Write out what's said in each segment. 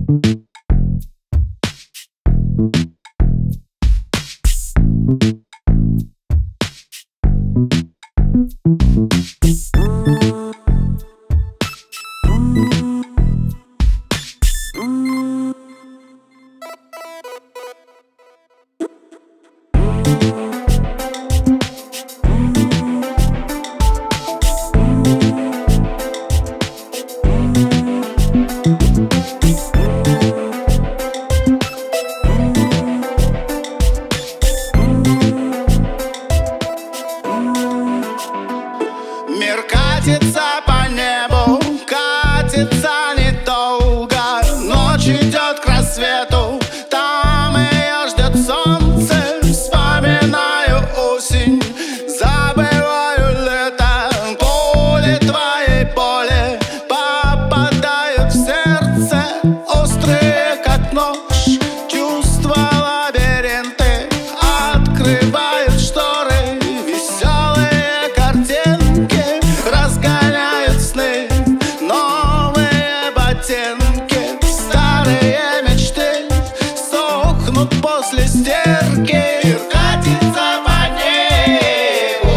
Мир катится по небу, катится недолго. Ночь идет к рассвету, там ее ждет солнце. Вспоминаю осень, забываю лето. Пули твоей боли попадают в сердце, острые как нож. Чувства лабиринты открывают шторы, веселые картинки разгоняют сны, новые ботинки, старые мечты сохнут после стирки. Мир катится по небу,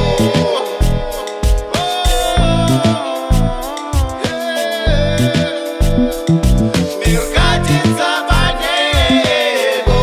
мир катится по небу.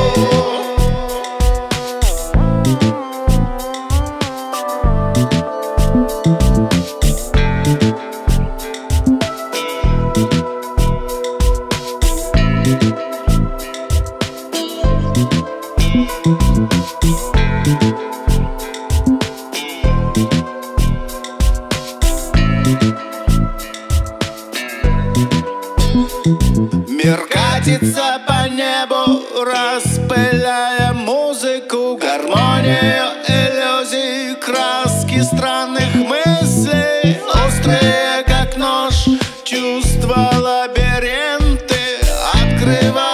Мир катится по небу, распыляя музыку, гармонию иллюзий, краски странных мыслей, острые как нож, чувства лабиринты открывают